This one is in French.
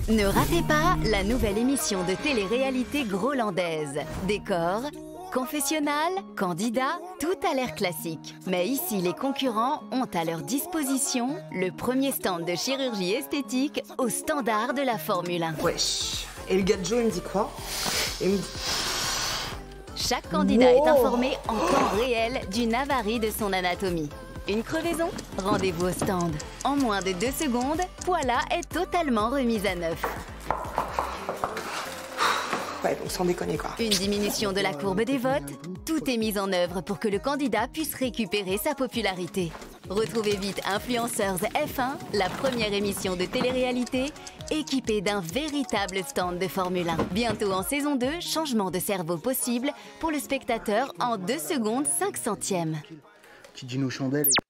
Ne ratez pas la nouvelle émission de télé-réalité grolandaise. Décor, confessionnal, candidat, tout a l'air classique. Mais ici, les concurrents ont à leur disposition le premier stand de chirurgie esthétique au standard de la Formule 1. Wesh. Et le gars de Joe, il me dit quoi? Il me dit... Chaque candidat est informé en temps réel d'une avarie de son anatomie. Une crevaison? Rendez-vous au stand. En moins de 2 secondes, Poila est totalement remise à neuf. Ouais, donc sans déconner quoi. Une diminution de la courbe des votes, tout est mis en œuvre pour que le candidat puisse récupérer sa popularité. Retrouvez vite Influenceurs F1, la première émission de télé-réalité, équipée d'un véritable stand de Formule 1. Bientôt en saison 2, changement de cerveau possible pour le spectateur en 2 secondes 5 centièmes. Petit Gino Chandelle.